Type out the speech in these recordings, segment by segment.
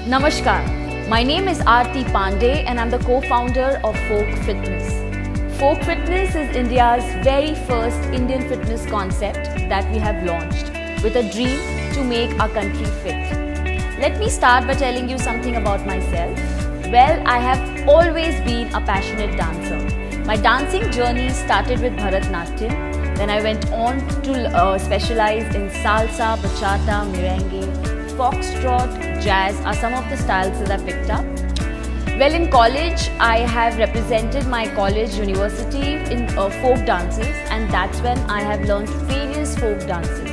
Namaskar, my name is Aarti Pandey and I'm the co-founder of Folk Fitness. Folk Fitness is India's very first Indian fitness concept that we have launched with a dream to make our country fit. Let me start by telling you something about myself. Well, I have always been a passionate dancer. My dancing journey started with Bharatnatyam. Then I went on to specialize in salsa, bachata, merengue, foxtrot, jazz are some of the styles that I picked up. Well, in college, I have represented my college university in folk dances, and that's when I have learned various folk dances.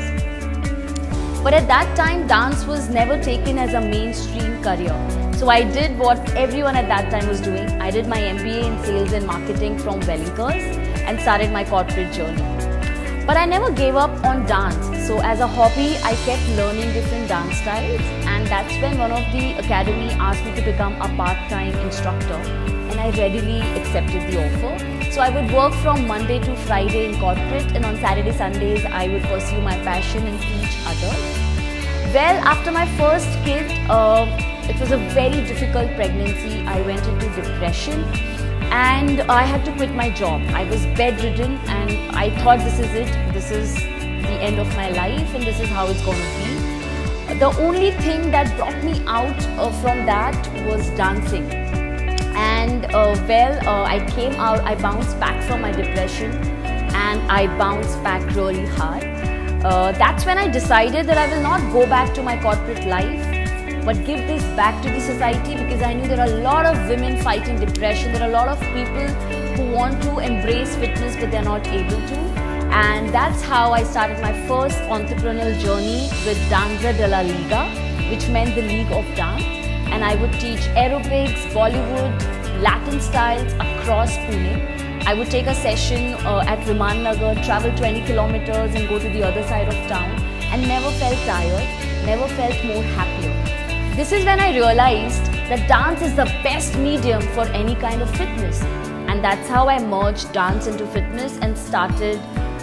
But at that time, dance was never taken as a mainstream career. So I did what everyone at that time was doing. I did my MBA in sales and marketing from Wellingers and started my corporate journey. But I never gave up on dance. So as a hobby, I kept learning different dance styles, and that's when one of the academy asked me to become a part-time instructor, and I readily accepted the offer. So I would work from Monday to Friday in corporate, and on Saturday, Sundays, I would pursue my passion and teach others. Well, after my first kid, it was a very difficult pregnancy. I went into depression. And I had to quit my job. I was bedridden and I thought this is it. This is the end of my life and this is how it's going to be. The only thing that brought me out from that was dancing. And I came out, I bounced back from my depression and I bounced back really hard. That's when I decided that I will not go back to my corporate life, but give this back to the society, because I knew there are a lot of women fighting depression. There are a lot of people who want to embrace fitness but they're not able to. And that's how I started my first entrepreneurial journey with Danza de la Liga, which meant the League of Dance. And I would teach aerobics, Bollywood, Latin styles across Pune. I would take a session at Viman Nagar, travel 20 kilometers and go to the other side of town, and never felt tired, never felt more happier. This is when I realized that dance is the best medium for any kind of fitness, and that's how I merged dance into fitness and started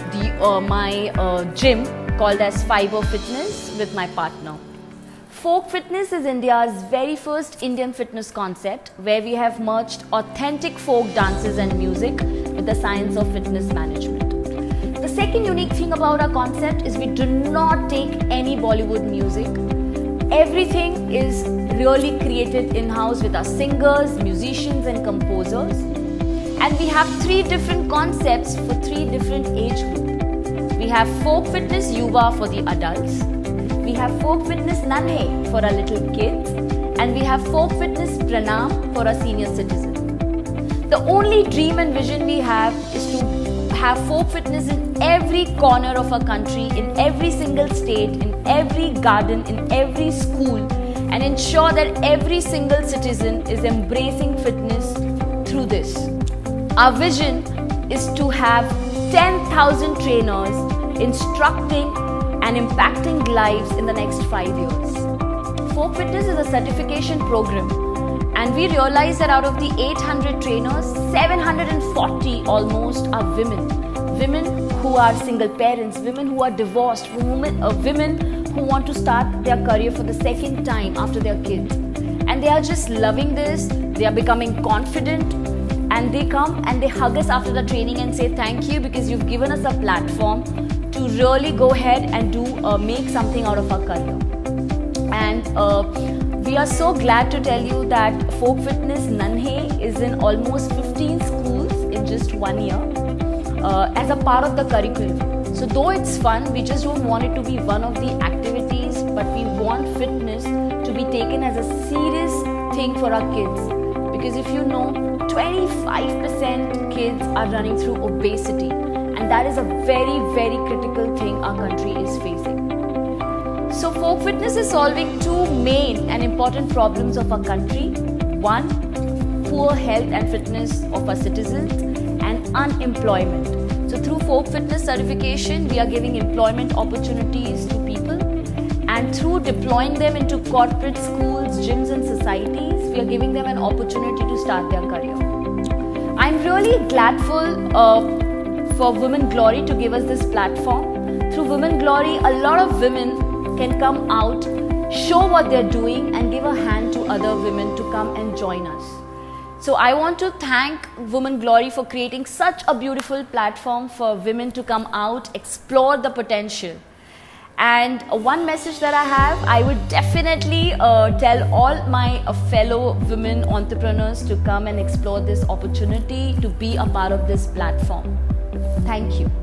my gym called as Fiber Fitness with my partner. Folk Fitness is India's very first Indian fitness concept where we have merged authentic folk dances and music with the science of fitness management. The second unique thing about our concept is we do not take any Bollywood music. Everything is really created in-house with our singers, musicians and composers. And we have 3 different concepts for 3 different age groups. We have Folk Fitness Yuva for the adults. We have Folk Fitness Nanhe for our little kids. And we have Folk Fitness Pranam for our senior citizens. The only dream and vision we have is to have folk fitness in every corner of our country, in every single state, in every garden, in every school, and ensure that every single citizen is embracing fitness through this. Our vision is to have 10,000 trainers instructing and impacting lives in the next 5 years. Folk Fitness is a certification program, and we realized that out of the 800 trainers, 740 almost are women. Women who are single parents, women who are divorced, women who want to start their career for the second time after their kids. And they are just loving this, they are becoming confident, and they come and they hug us after the training and say thank you because you've given us a platform to really go ahead and make something out of our career. And we are so glad to tell you that Folk Fitness Nanhe is in almost 15 schools in just 1 year as a part of the curriculum. So though it's fun, we just don't want it to be one of the activities, but we want fitness to be taken as a serious thing for our kids. Because if you know, 25% kids are running through obesity, and that is a very, very critical thing our country is facing. So Folk Fitness is solving 2 main and important problems of our country. 1, poor health and fitness of our citizens, and unemployment. So through Folk Fitness certification, we are giving employment opportunities to people, and through deploying them into corporate schools, gyms and societies, we are giving them an opportunity to start their career. I'm really gladful for Women Glory to give us this platform. Through Women Glory, a lot of women can come out show what they're doing and give a hand to other women to come and join us. So I want to thank Women Glory for creating such a beautiful platform for women to come out, explore the potential. And one message that I have, I would definitely tell all my fellow women entrepreneurs to come and explore this opportunity, to be a part of this platform. Thank you.